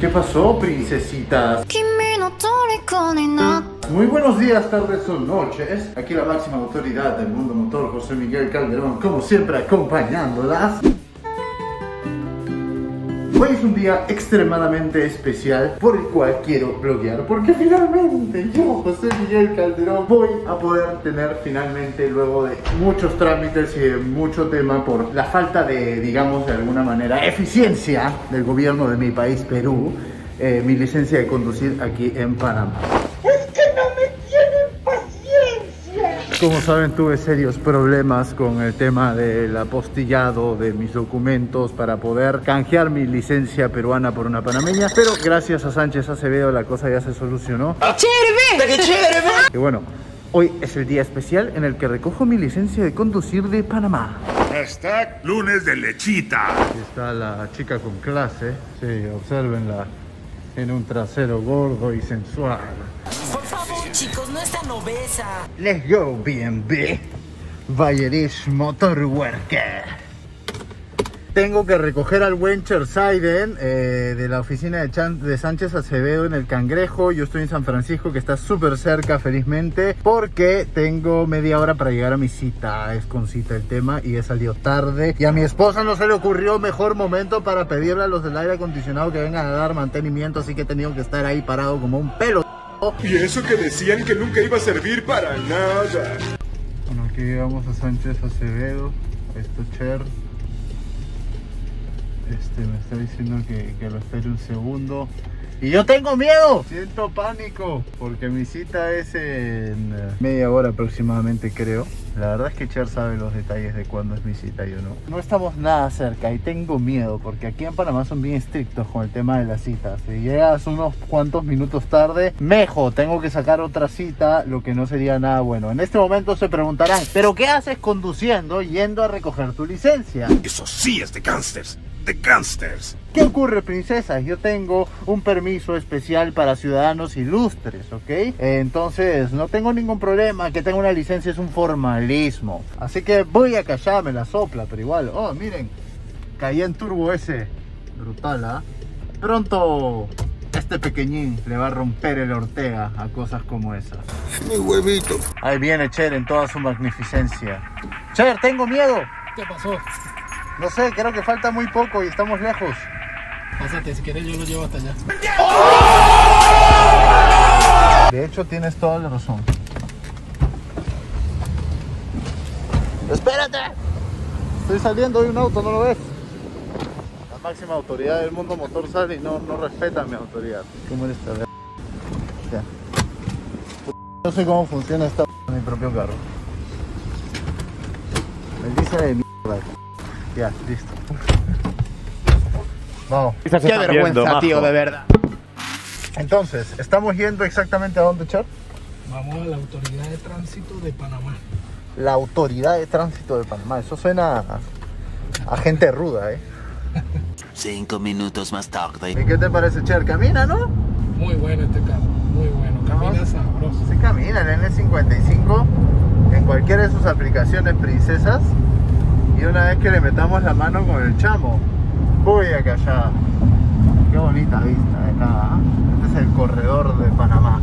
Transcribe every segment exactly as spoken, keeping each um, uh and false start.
¿Qué pasó, princesitas? Muy buenos días, tardes o noches. Aquí la máxima autoridad del mundo motor, José Miguel Calderón, como siempre acompañándolas. Hoy es un día extremadamente especial por el cual quiero bloguear, porque finalmente yo, José Miguel Calderón, voy a poder tener finalmente, luego de muchos trámites y de mucho tema por la falta de, digamos de alguna manera, eficiencia del gobierno de mi país, Perú, eh, mi licencia de conducir aquí en Panamá. Como saben, tuve serios problemas con el tema del apostillado de mis documentos para poder canjear mi licencia peruana por una panameña, pero gracias a Sánchez Acevedo la cosa ya se solucionó. ¡Chévere! ¡Qué chévere! Y bueno, hoy es el día especial en el que recojo mi licencia de conducir de Panamá. Hashtag lunes de lechita. Aquí está la chica con clase. Sí, obsérvenla en un trasero gordo y sensual. Por favor, chicos, no es tan obesa. Let's go, B and B. Bayerish Motor Worker. Tengo que recoger al buen Chersaiden eh, de la oficina de, Chan de Sánchez Acevedo en el Cangrejo. Yo estoy en San Francisco, que está súper cerca, felizmente, porque tengo media hora para llegar a mi cita. Es con cita el tema y he salido tarde. Y a mi esposa no se le ocurrió mejor momento para pedirle a los del aire acondicionado que vengan a dar mantenimiento, así que he tenido que estar ahí parado como un pelo. Y eso que decían que nunca iba a servir para nada. Bueno, aquí llegamos a Sánchez Acevedo. Esto Cher. Este me está diciendo que, que lo espere un segundo. ¡Y yo tengo miedo! Siento pánico, porque mi cita es en media hora aproximadamente, creo. La verdad es que Cher sabe los detalles de cuándo es mi cita, yo no. No estamos nada cerca y tengo miedo, porque aquí en Panamá son bien estrictos con el tema de las citas. Si llegas unos cuantos minutos tarde, mejo, tengo que sacar otra cita, lo que no sería nada bueno. En este momento se preguntarán, ¿pero qué haces conduciendo yendo a recoger tu licencia? Eso sí es de gangsters. De gangsters. ¿Qué ocurre, princesas? Yo tengo un permiso especial para ciudadanos ilustres, ¿ok? Entonces no tengo ningún problema. Que tenga una licencia es un formalismo. Así que voy a callarme la sopla, pero igual. Oh, miren, caí en turbo ese. Brutal, ¿ah? ¿eh? Pronto este pequeñín le va a romper el Ortega a cosas como esas. Mi huevito. Ahí viene Cher en toda su magnificencia. Cher, tengo miedo. ¿Qué pasó? No sé, creo que falta muy poco y estamos lejos. Pásate, si quieres yo lo llevo hasta allá. De hecho, tienes toda la razón. ¡Espérate! Estoy saliendo de un auto, ¿no lo ves? La máxima autoridad del mundo motor sale y no, no respeta mi autoridad. ¿Cómo eres esta verga? Ya. No sé cómo funciona esta en mi propio carro. Me dice de mierda. Ya, listo. Vamos. Qué vergüenza, tío, de verdad. Entonces, ¿estamos yendo exactamente a dónde, Cher? Vamos a la Autoridad de Tránsito de Panamá. La Autoridad de Tránsito de Panamá. Eso suena a, a gente ruda, ¿eh? Cinco minutos más tarde. ¿Y qué te parece, Cher? ¿Camina, no? Muy bueno este carro, muy bueno. Camina No, sabroso. Sí camina, el N cincuenta y cinco en cualquiera de sus aplicaciones, princesas. Y una vez que le metamos la mano con el chamo, voy acá allá. Qué bonita vista de acá. Este es el corredor de Panamá.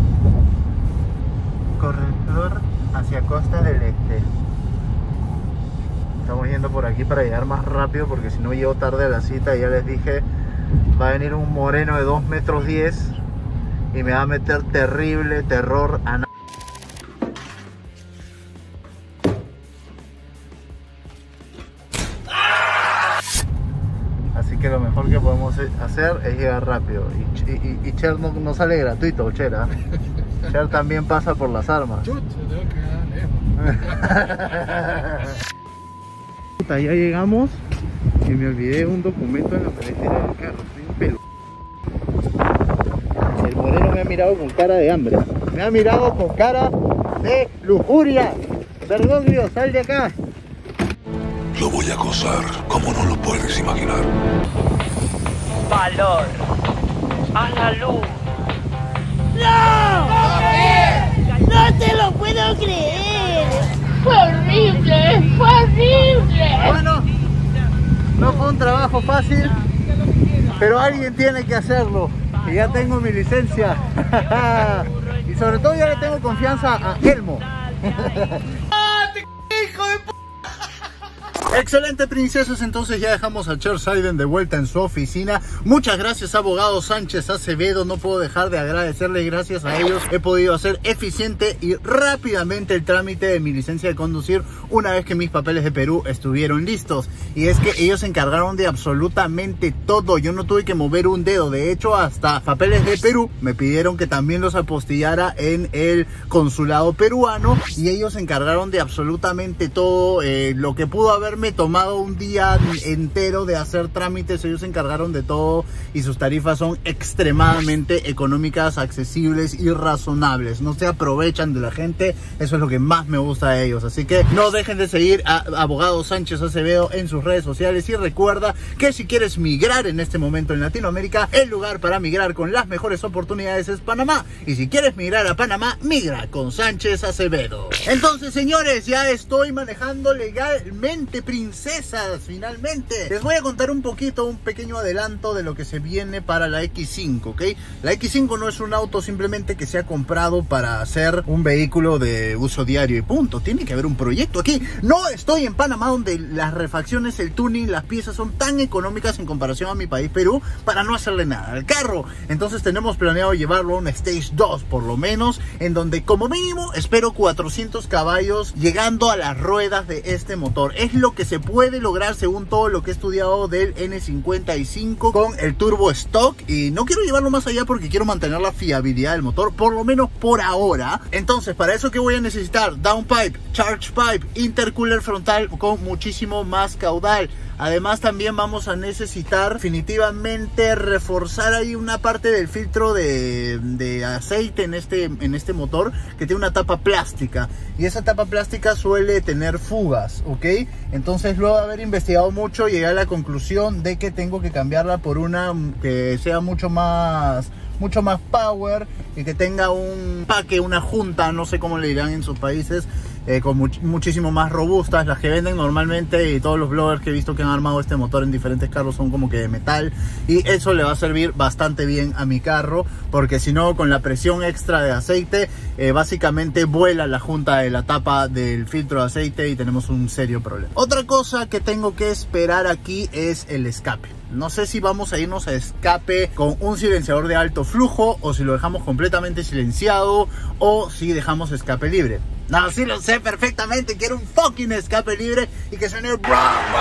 Corredor hacia Costa del Este. Estamos yendo por aquí para llegar más rápido, porque si no llego tarde a la cita. Ya les dije, va a venir un moreno de dos metros diez y me va a meter terrible terror a nada. Que lo mejor que podemos hacer es llegar rápido. Y, y, y Cher no, no sale gratuito, Cher, ¿eh? Cher también pasa por las armas. Chut, se debe quedar lejos. Ya llegamos y me olvidé un documento en la maletera del carro. Soy un pelo. El moreno me ha mirado con cara de hambre. Me ha mirado con cara de lujuria. Bergoglio, sal de acá. Lo voy a gozar como no lo puedes imaginar. Valor a la luz. ¡No! ¡No te lo puedo creer! ¡Fue horrible! ¡Fue horrible! Bueno, no fue un trabajo fácil, pero alguien tiene que hacerlo. Y ya tengo mi licencia. Y sobre todo ya le tengo confianza a Elmo. Excelente, princesas, entonces ya dejamos a Chersiden de vuelta en su oficina. Muchas gracias, abogado Sánchez Acevedo. No puedo dejar de agradecerle. Gracias a ellos he podido hacer eficiente y rápidamente el trámite de mi licencia de conducir una vez que mis papeles de Perú estuvieron listos. Y es que ellos se encargaron de absolutamente todo. Yo no tuve que mover un dedo. De hecho, hasta papeles de Perú me pidieron que también los apostillara en el consulado peruano. Y ellos se encargaron de absolutamente todo. Eh, lo que pudo haberme tomado un día entero de hacer trámites, ellos se encargaron de todo y sus tarifas son extremadamente económicas, accesibles y razonables. No se aprovechan de la gente, eso es lo que más me gusta de ellos. Así que no dejen de seguir a abogado Sánchez Acevedo en sus redes sociales y recuerda que si quieres migrar en este momento en Latinoamérica, el lugar para migrar con las mejores oportunidades es Panamá. Y si quieres migrar a Panamá, migra con Sánchez Acevedo. Entonces, señores, ya estoy manejando legalmente, princesas, finalmente. Les voy a contar un poquito, un pequeño adelanto de lo que se viene para la equis cinco, ¿ok? La equis cinco no es un auto simplemente que se ha comprado para hacer un vehículo de uso diario y punto. Tiene que haber un proyecto aquí. No estoy en Panamá, donde las refacciones, el tuning, las piezas son tan económicas en comparación a mi país, Perú, para no hacerle nada al carro. Entonces tenemos planeado llevarlo a un Stage dos, por lo menos, en donde como mínimo espero cuatrocientos caballos llegando a las ruedas de este motor. Es lo que se puede lograr según todo lo que he estudiado del ene cincuenta y cinco con el turbo stock, y no quiero llevarlo más allá porque quiero mantener la fiabilidad del motor, por lo menos por ahora. Entonces, para eso, ¿qué voy a necesitar? Downpipe, charge pipe, intercooler frontal con muchísimo más caudal. Además, también vamos a necesitar definitivamente reforzar ahí una parte del filtro de, de aceite en este, en este motor, que tiene una tapa plástica. Y esa tapa plástica suele tener fugas, ¿ok? Entonces, luego de haber investigado mucho, llegué a la conclusión de que tengo que cambiarla por una que sea mucho más... mucho más power y que tenga un paque, una junta, no sé cómo le dirán en sus países, eh, con much muchísimo más robustas. Las que venden normalmente, y todos los bloggers que he visto que han armado este motor en diferentes carros son como que de metal, y eso le va a servir bastante bien a mi carro, porque si no, con la presión extra de aceite, eh, básicamente vuela la junta de la tapa del filtro de aceite y tenemos un serio problema. Otra cosa que tengo que esperar aquí es el escape. No sé si vamos a irnos a escape con un silenciador de alto flujo, o si lo dejamos completamente silenciado, o si dejamos escape libre. No, sí lo sé perfectamente. Quiero un fucking escape libre y que suene y pops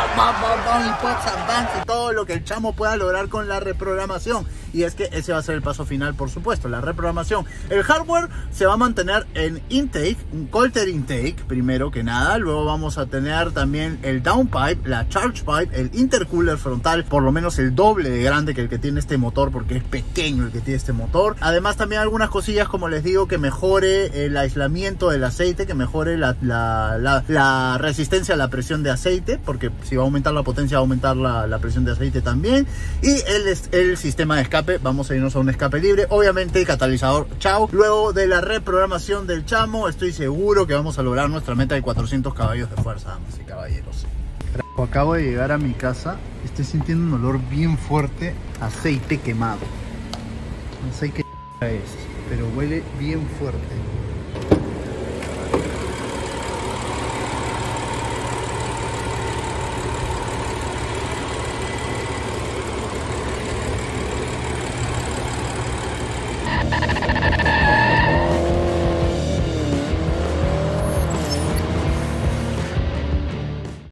and bangs y todo lo que el chamo pueda lograr con la reprogramación. Y es que ese va a ser el paso final, por supuesto, la reprogramación. El hardware se va a mantener en intake, un Colter intake, primero que nada. Luego vamos a tener también el downpipe, la charge pipe, el intercooler frontal, por lo menos el doble de grande que el que tiene este motor, porque es pequeño el que tiene este motor. Además, también algunas cosillas, como les digo, que mejore el aislamiento del aceite, que mejore la, la, la, la resistencia a la presión de aceite, porque si va a aumentar la potencia, va a aumentar la, la presión de aceite también. Y el, el sistema de escape, vamos a irnos a un escape libre, obviamente catalizador, chao. Luego de la reprogramación del chamo, estoy seguro que vamos a lograr nuestra meta de cuatrocientos caballos de fuerza, damas y caballeros. Acabo de llegar a mi casa, estoy sintiendo un olor bien fuerte, aceite quemado. No sé qué es, pero huele bien fuerte.